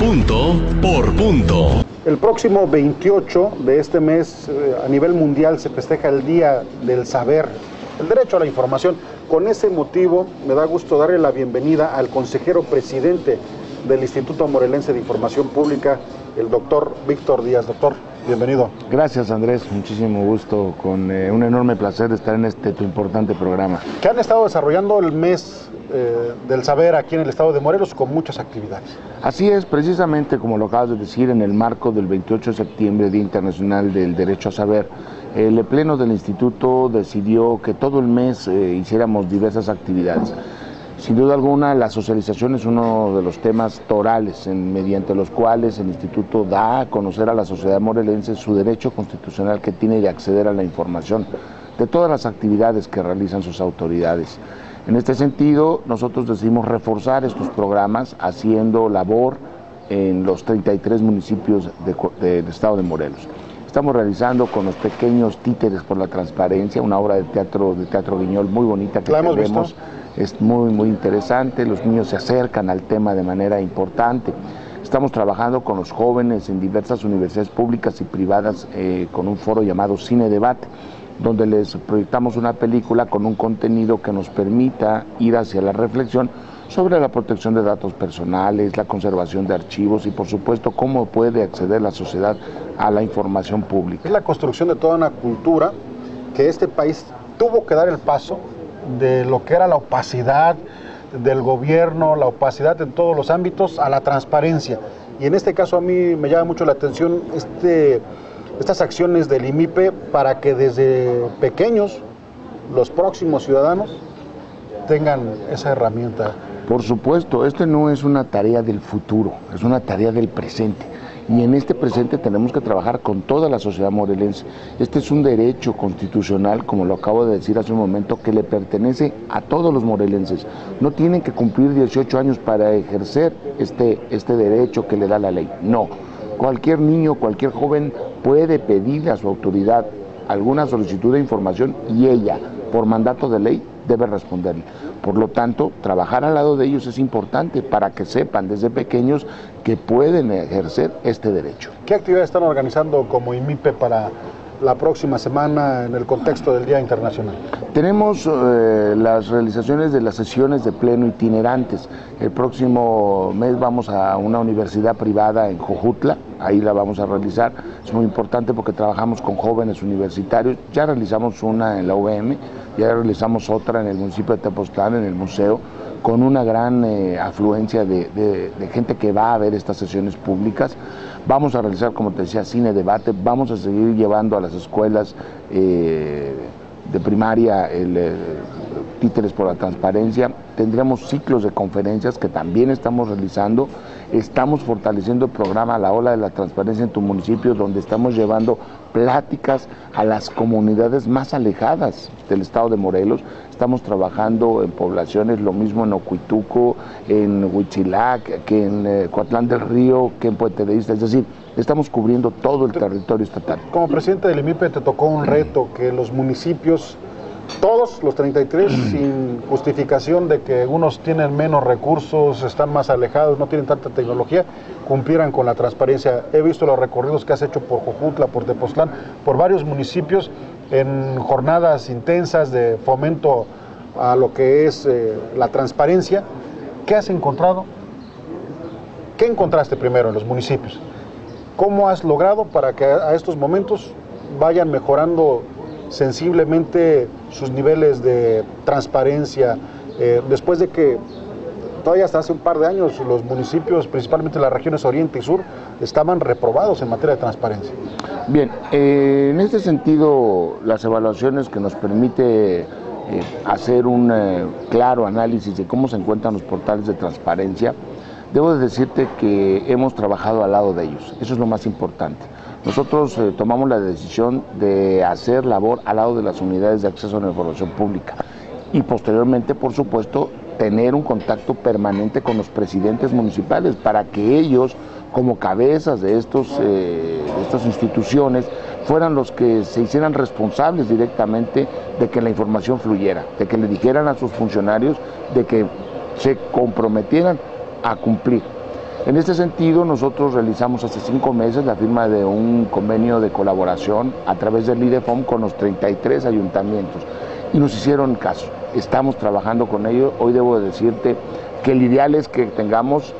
Punto por punto. El próximo 28 de este mes, a nivel mundial, se festeja el Día del Saber, el derecho a la información. Con ese motivo, me da gusto darle la bienvenida al consejero presidente del Instituto Morelense de Información Pública, el doctor Víctor Díaz. Doctor, bienvenido. Gracias, Andrés, muchísimo gusto, con un enorme placer de estar en tu importante programa. Que han estado desarrollando el mes del saber aquí en el estado de Morelos con muchas actividades. Así es, precisamente como lo acabas de decir, en el marco del 28 de septiembre, Día Internacional del Derecho a Saber, el Pleno del Instituto decidió que todo el mes hiciéramos diversas actividades. Sin duda alguna, la socialización es uno de los temas torales, mediante los cuales el Instituto da a conocer a la sociedad morelense su derecho constitucional que tiene de acceder a la información de todas las actividades que realizan sus autoridades. En este sentido, nosotros decidimos reforzar estos programas haciendo labor en los 33 municipios del estado de Morelos. Estamos realizando con los pequeños Títeres por la Transparencia, una obra de teatro Guiñol muy bonita que tenemos. Es muy interesante, los niños se acercan al tema de manera importante. Estamos trabajando con los jóvenes en diversas universidades públicas y privadas con un foro llamado Cine Debate, donde les proyectamos una película con un contenido que nos permita ir hacia la reflexión sobre la protección de datos personales, la conservación de archivos y, por supuesto, cómo puede acceder la sociedad a la información pública. Es la construcción de toda una cultura que este país tuvo que dar el paso de lo que era la opacidad del gobierno, la opacidad en todos los ámbitos, a la transparencia. Y en este caso a mí me llama mucho la atención estas acciones del IMIPE para que desde pequeños los próximos ciudadanos tengan esa herramienta. Por supuesto, no es una tarea del futuro, es una tarea del presente. Y en este presente tenemos que trabajar con toda la sociedad morelense. Este es un derecho constitucional, como lo acabo de decir hace un momento, que le pertenece a todos los morelenses. No tienen que cumplir 18 años para ejercer este derecho que le da la ley. No, cualquier niño, cualquier joven puede pedirle a su autoridad alguna solicitud de información y ella, por mandato de ley, debe responderle. Por lo tanto, trabajar al lado de ellos es importante para que sepan desde pequeños que pueden ejercer este derecho. ¿Qué actividades están organizando como IMIPE para la próxima semana en el contexto del Día Internacional? Tenemos las realizaciones de las sesiones de pleno itinerantes. El próximo mes vamos a una universidad privada en Jojutla, ahí la vamos a realizar. Es muy importante porque trabajamos con jóvenes universitarios. Ya realizamos una en la UVM, ya realizamos otra en el municipio de Tepoztlán, en el museo, con una gran afluencia de gente que va a ver estas sesiones públicas. Vamos a realizar, como te decía, Cine Debate. Vamos a seguir llevando a las escuelas de primaria Títeres por la Transparencia. Tendremos ciclos de conferencias que también estamos realizando. Estamos fortaleciendo el programa La Ola de la Transparencia en tu municipio, donde estamos llevando pláticas a las comunidades más alejadas del estado de Morelos. Estamos trabajando en poblaciones, lo mismo en Ocuituco, en Huitzilac, que en Coatlán del Río, que en Puente de Ista. Es decir, estamos cubriendo todo el territorio estatal. Como presidente del IMIPE te tocó un reto, que los municipios, todos los 33, sin justificación de que unos tienen menos recursos, están más alejados, no tienen tanta tecnología, cumplieran con la transparencia. He visto los recorridos que has hecho por Jojutla, por Tepoztlán, por varios municipios, en jornadas intensas de fomento a lo que es la transparencia. ¿Qué has encontrado? ¿Qué encontraste primero en los municipios? ¿Cómo has logrado para que a estos momentos vayan mejorando sensiblemente sus niveles de transparencia, después de que todavía hasta hace un par de años los municipios, principalmente las regiones Oriente y Sur, estaban reprobados en materia de transparencia? Bien, en este sentido, las evaluaciones que nos permite hacer un claro análisis de cómo se encuentran los portales de transparencia, debo de decirte que hemos trabajado al lado de ellos. Eso es lo más importante. Nosotros tomamos la decisión de hacer labor al lado de las unidades de acceso a la información pública y posteriormente, por supuesto, tener un contacto permanente con los presidentes municipales para que ellos, como cabezas de estas instituciones, fueran los que se hicieran responsables directamente de que la información fluyera, de que le dijeran a sus funcionarios de que se comprometieran a cumplir. En este sentido, nosotros realizamos hace 5 meses la firma de un convenio de colaboración a través del IDEFOM con los 33 ayuntamientos y nos hicieron caso. Estamos trabajando con ellos. Hoy debo decirte que el ideal es que tengamos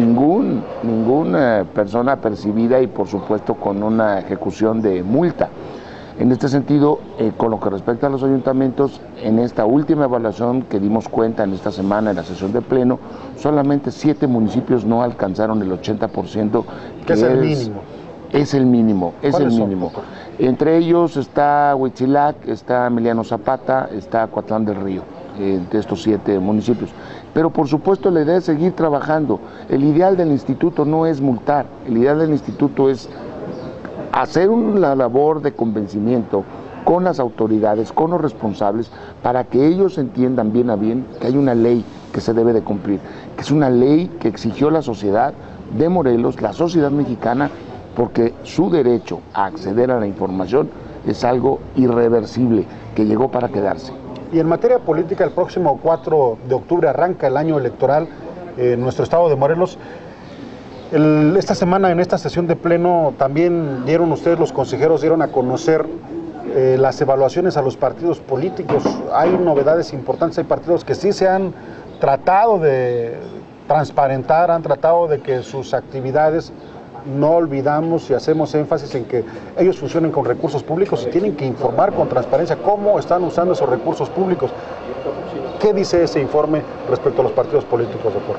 ninguna persona percibida y por supuesto con una ejecución de multa. En este sentido, con lo que respecta a los ayuntamientos, en esta última evaluación que dimos cuenta en esta semana en la sesión de pleno, solamente 7 municipios no alcanzaron el 80%, que es el mínimo. Es el mínimo, es el mínimo. Entre ellos está Huitzilac, está Emiliano Zapata, está Coatlán del Río, de estos 7 municipios. Pero por supuesto la idea es seguir trabajando. El ideal del instituto no es multar, el ideal del instituto es hacer una labor de convencimiento con las autoridades, con los responsables, para que ellos entiendan bien a bien que hay una ley que se debe de cumplir, que es una ley que exigió la sociedad de Morelos, la sociedad mexicana, porque su derecho a acceder a la información es algo irreversible, que llegó para quedarse. Y en materia política, el próximo 4 de octubre arranca el año electoral en nuestro estado de Morelos. Esta semana, en esta sesión de pleno, también dieron ustedes, los consejeros, dieron a conocer las evaluaciones a los partidos políticos. Hay novedades importantes, hay partidos que sí se han tratado de transparentar, han tratado de que sus actividades, no olvidamos y hacemos énfasis en que ellos funcionen con recursos públicos y tienen que informar con transparencia cómo están usando esos recursos públicos. ¿Qué dice ese informe respecto a los partidos políticos, doctor?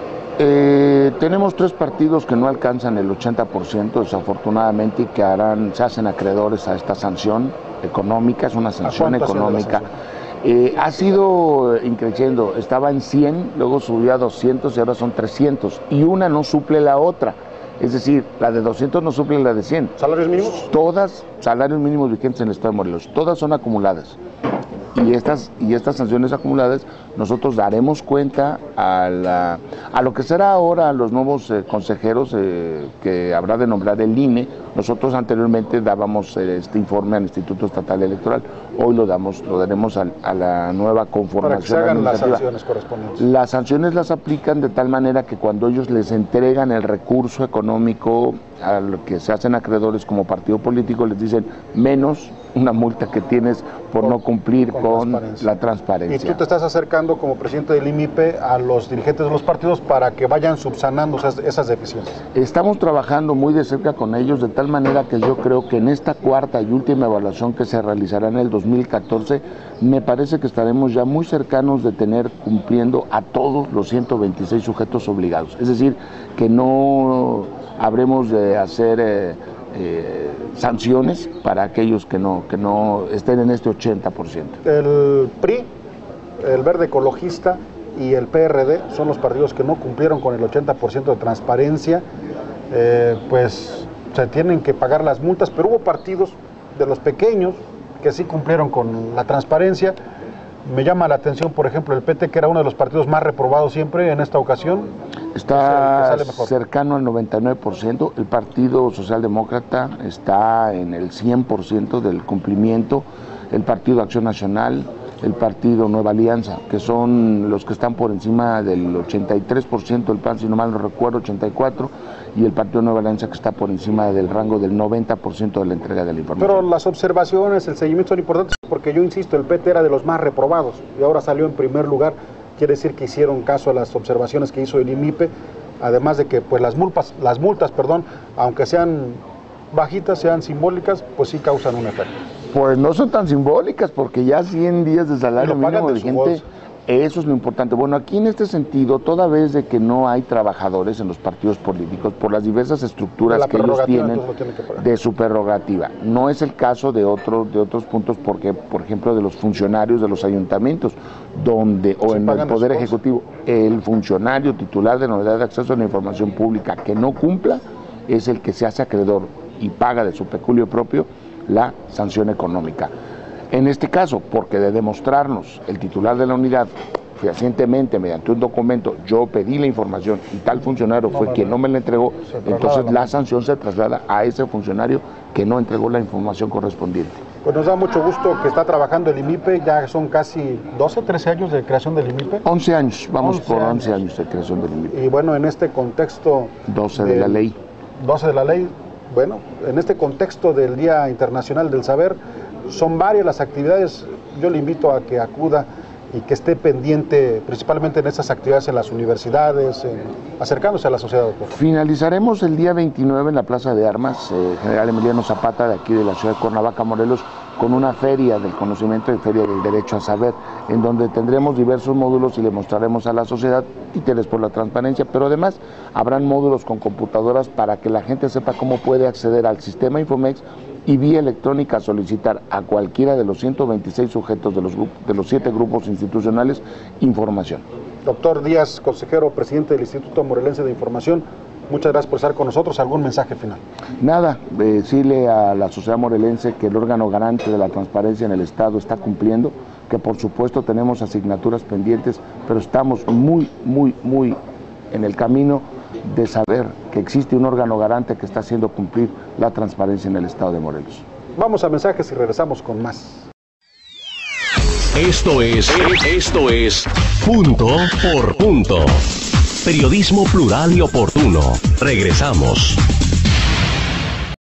Tenemos 3 partidos que no alcanzan el 80%, desafortunadamente, y que se hacen acreedores a esta sanción económica. Es una sanción económica. Ha sido increciendo, estaba en 100, luego subió a 200 y ahora son 300, y una no suple la otra. Es decir, la de 200 no suple la de 100. ¿Salarios mínimos? Todas, salarios mínimos vigentes en el estado de Morelos, todas son acumuladas. Y estas sanciones acumuladas, nosotros daremos cuenta a lo que será ahora los nuevos consejeros que habrá de nombrar el INE. Nosotros anteriormente dábamos este informe al Instituto Estatal Electoral, hoy lo daremos a la nueva conformación. Para que se hagan las sanciones correspondientes. Las sanciones las aplican de tal manera que cuando ellos les entregan el recurso económico a lo que se hacen acreedores como partido político, les dicen menos una multa que tienes por no cumplir con la transparencia. Y tú te estás acercando como presidente del IMIPE a los dirigentes de los partidos para que vayan subsanando esas deficiencias. Estamos trabajando muy de cerca con ellos, de tal manera que yo creo que en esta cuarta y última evaluación que se realizará en el 2014, me parece que estaremos ya muy cercanos de tener cumpliendo a todos los 126 sujetos obligados. Es decir, que no habremos de hacer sanciones para aquellos que no estén en este 80%. El PRI, el Verde Ecologista y el PRD son los partidos que no cumplieron con el 80% de transparencia, pues se tienen que pagar las multas, pero hubo partidos de los pequeños que sí cumplieron con la transparencia. Me llama la atención, por ejemplo, el PT, que era uno de los partidos más reprobados siempre en esta ocasión. Está cercano al 99%, el Partido Socialdemócrata está en el 100% del cumplimiento, el Partido Acción Nacional, el Partido Nueva Alianza, que son los que están por encima del 83%, el PAN, si no mal no recuerdo, 84%, y el Partido Nueva Alianza, que está por encima del rango del 90% de la entrega de la información. Pero las observaciones, el seguimiento son importantes, porque yo insisto, el PT era de los más reprobados y ahora salió en primer lugar. Quiere decir que hicieron caso a las observaciones que hizo el IMIPE, además de que pues las multas, aunque sean bajitas, sean simbólicas, pues sí causan un efecto. Pues no son tan simbólicas, porque ya 100 días de salario mínimo vigente, eso es lo importante. Bueno, aquí en este sentido, toda vez de que no hay trabajadores en los partidos políticos, por las diversas estructuras que ellos tienen de su prerrogativa. No es el caso de otros puntos, porque, por ejemplo, de los funcionarios de los ayuntamientos, donde, o en el Poder Ejecutivo, el funcionario titular de novedad de acceso a la información pública que no cumpla, es el que se hace acreedor y paga de su peculio propio la sanción económica. En este caso, porque de demostrarnos el titular de la unidad fehacientemente mediante un documento, yo pedí la información y tal funcionario fue quien no me la entregó, entonces la sanción se traslada a ese funcionario que no entregó la información correspondiente. Pues nos da mucho gusto que está trabajando el IMIPE, ya son casi 12, 13 años de creación del IMIPE. 11 años, vamos por 11 años de creación del IMIPE. Y bueno, en este contexto... 12 de la ley. 12 de la ley, bueno, en este contexto del Día Internacional del Saber, son varias las actividades. Yo le invito a que acuda y que esté pendiente, principalmente en estas actividades en las universidades, acercándose a la sociedad, doctor. Finalizaremos el día 29 en la Plaza de Armas, General Emiliano Zapata, de aquí de la ciudad de Cuernavaca, Morelos, con una feria del conocimiento y feria del derecho a saber, en donde tendremos diversos módulos y le mostraremos a la sociedad interés por la transparencia, pero además habrán módulos con computadoras para que la gente sepa cómo puede acceder al sistema Infomex y vía electrónica solicitar a cualquiera de los 126 sujetos de los 7 grupos institucionales información. Doctor Díaz, consejero presidente del Instituto Morelense de Información, muchas gracias por estar con nosotros. ¿Algún mensaje final? Nada, decirle a la sociedad morelense que el órgano garante de la transparencia en el Estado está cumpliendo, que por supuesto tenemos asignaturas pendientes, pero estamos muy en el camino de saber que existe un órgano garante que está haciendo cumplir la transparencia en el Estado de Morelos. Vamos a mensajes y regresamos con más. Esto es Punto por Punto. Periodismo plural y oportuno. Regresamos.